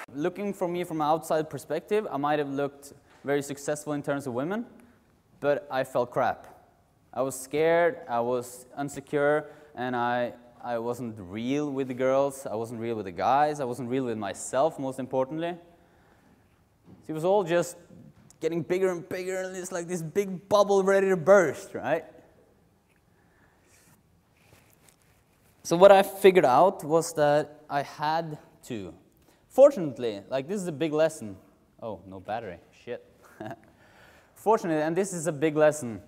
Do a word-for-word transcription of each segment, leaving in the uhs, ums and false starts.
Looking for me from an outside perspective, I might have looked very successful in terms of women, but I felt crap. I was scared, I was insecure, and I, I wasn't real with the girls, I wasn't real with the guys, I wasn't real with myself, most importantly. It was all just getting bigger and bigger, and it's like this big bubble ready to burst, right? So what I figured out was that I had to. Fortunately, like this is a big lesson. Oh, no battery, shit. Fortunately, and this is a big lesson,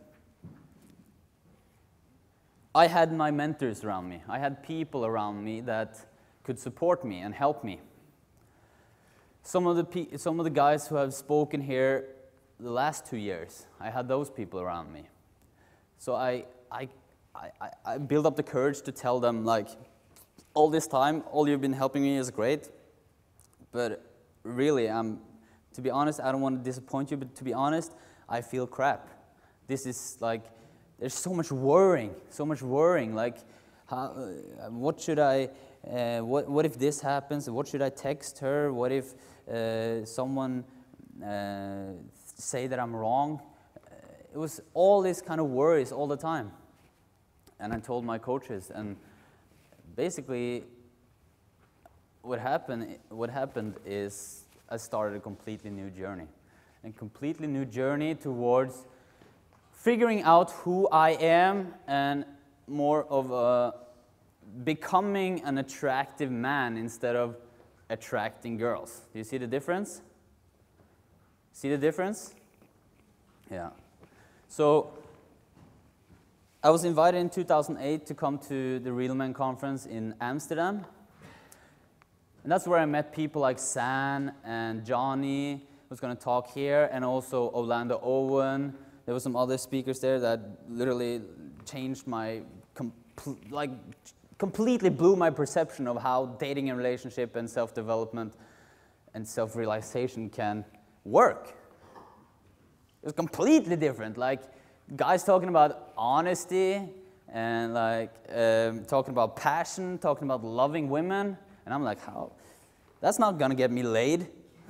I had my mentors around me. I had people around me that could support me and help me. Some of the, pe some of the guys who have spoken here the last two years, I had those people around me. So I, I, I, I built up the courage to tell them, like, all this time, all you've been helping me is great, but really, I'm, to be honest, I don't want to disappoint you, but to be honest, I feel crap. This is like, there's so much worrying, so much worrying, like, how, uh, what should I, uh, what, what if this happens, what should I text her, what if uh, someone uh, say that I'm wrong? Uh, it was all these kind of worries all the time. And I told my coaches, and basically, what happened, what happened is I started a completely new journey. A completely new journey towards figuring out who I am and more of a becoming an attractive man instead of attracting girls. Do you see the difference? See the difference? Yeah. So I was invited in two thousand eight to come to the Real Men Conference in Amsterdam. And that's where I met people like San and Johnny, who's going to talk here, and also Orlando Owen. There were some other speakers there that literally changed my, com like, completely blew my perception of how dating and relationship and self-development and self-realization can work. It was completely different. Like, guys talking about honesty and like um, talking about passion, talking about loving women. And I'm like, how? That's not gonna get me laid.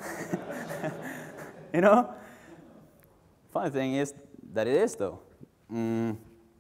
You know? Funny thing is that it is, though. Mm.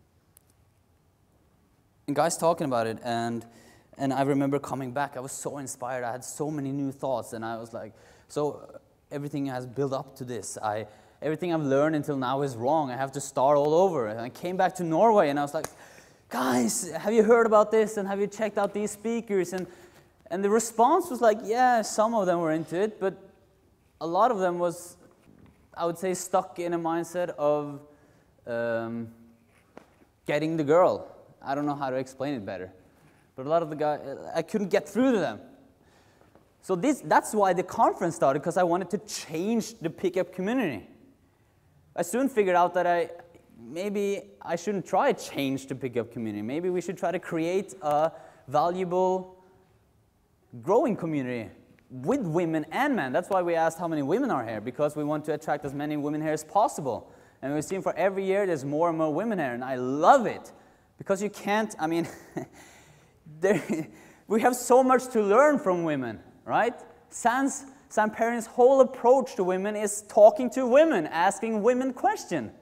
And guys talking about it, and and I remember coming back. I was so inspired. I had so many new thoughts, and I was like, so everything has built up to this. I everything I've learned until now is wrong. I have to start all over. And I came back to Norway, and I was like, guys, have you heard about this? And have you checked out these speakers? And and the response was like, yeah, some of them were into it, but a lot of them was, I would say, stuck in a mindset of um, getting the girl. I don't know how to explain it better. But a lot of the guys, I couldn't get through to them. So this, that's why the conference started, because I wanted to change the pickup community. I soon figured out that I, maybe I shouldn't try to change the pickup community. Maybe we should try to create a valuable, growing community with women and men. That's why we asked how many women are here, because we want to attract as many women here as possible. And we've seen for every year there's more and more women here, and I love it. Because you can't, I mean, there, we have so much to learn from women, right? Sans, San Perrin's whole approach to women is talking to women, asking women questions.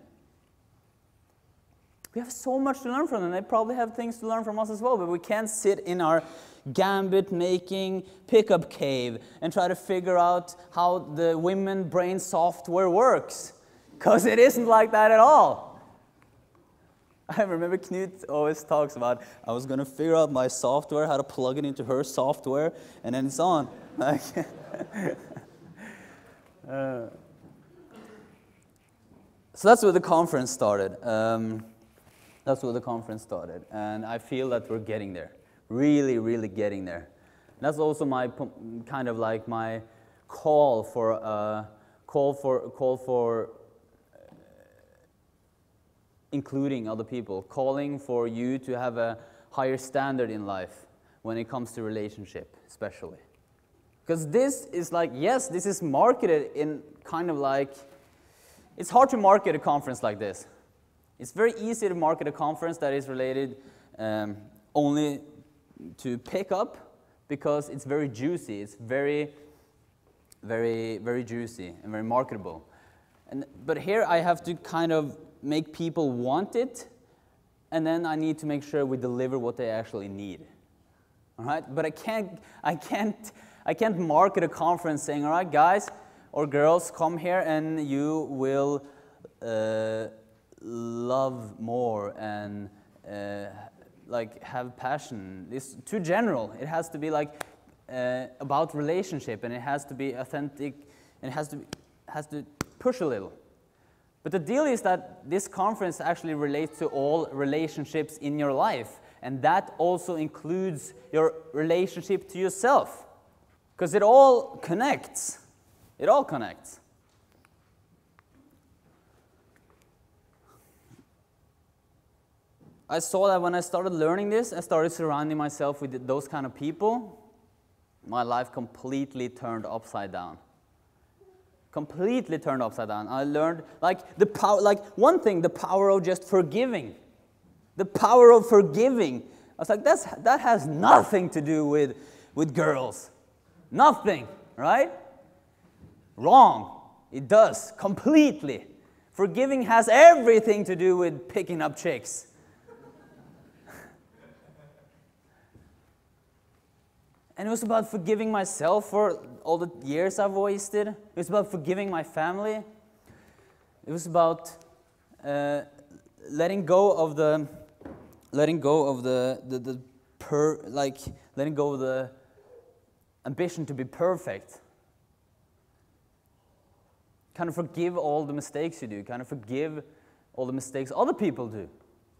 We have so much to learn from them. They probably have things to learn from us as well, but we can't sit in our gambit-making pickup cave and try to figure out how the women brain software works, because it isn't like that at all. I remember Knut always talks about, I was going to figure out my software, how to plug it into her software, and then it's on. Like, uh, so that's where the conference started. Um, that's where the conference started, and I feel that we're getting there. Really, really getting there. And that's also my kind of like my call for uh, call for call for uh, including other people, calling for you to have a higher standard in life when it comes to relationship, especially. Because this is like, yes, this is marketed in kind of like, it's hard to market a conference like this. It's very easy to market a conference that is related um, only to pick up, because it's very juicy, it's very very, very juicy and very marketable. And, but here I have to kind of make people want it, and then I need to make sure we deliver what they actually need. All right? But I can't, I can't, I can't market a conference saying, all right, guys or girls, come here and you will uh, love more and uh, like have passion. It's too general. It has to be like uh, about relationship, and it has to be authentic, and it has to be, has to push a little. But the deal is that this conference actually relates to all relationships in your life, and that also includes your relationship to yourself, because it all connects. It all connects. I saw that when I started learning this, I started surrounding myself with those kind of people, my life completely turned upside down. Completely turned upside down. I learned, like, the power, like, one thing, the power of just forgiving. The power of forgiving. I was like, that's, that has nothing to do with, with girls. Nothing, right? Wrong. It does, completely. Forgiving has everything to do with picking up chicks. And it was about forgiving myself for all the years I've wasted. It was about forgiving my family. It was about uh, letting go of the, letting go of the, the, the per, like, letting go of the ambition to be perfect. Kind of forgive all the mistakes you do. Kind of forgive all the mistakes other people do.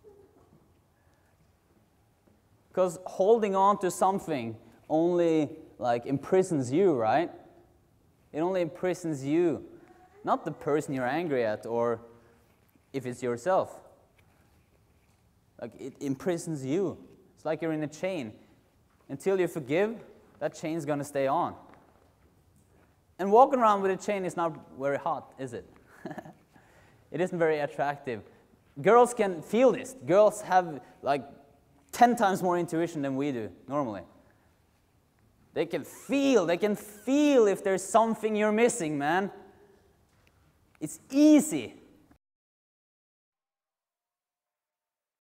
Because holding on to something only like imprisons you, right? It only imprisons you, not the person you're angry at, or if it's yourself. Like, it imprisons you. It's like you're in a chain. Until you forgive, that chain's gonna stay on. And walking around with a chain is not very hot, is it? It isn't very attractive. Girls can feel this. Girls have like ten times more intuition than we do normally. They can feel, they can feel if there's something you're missing, man. It's easy.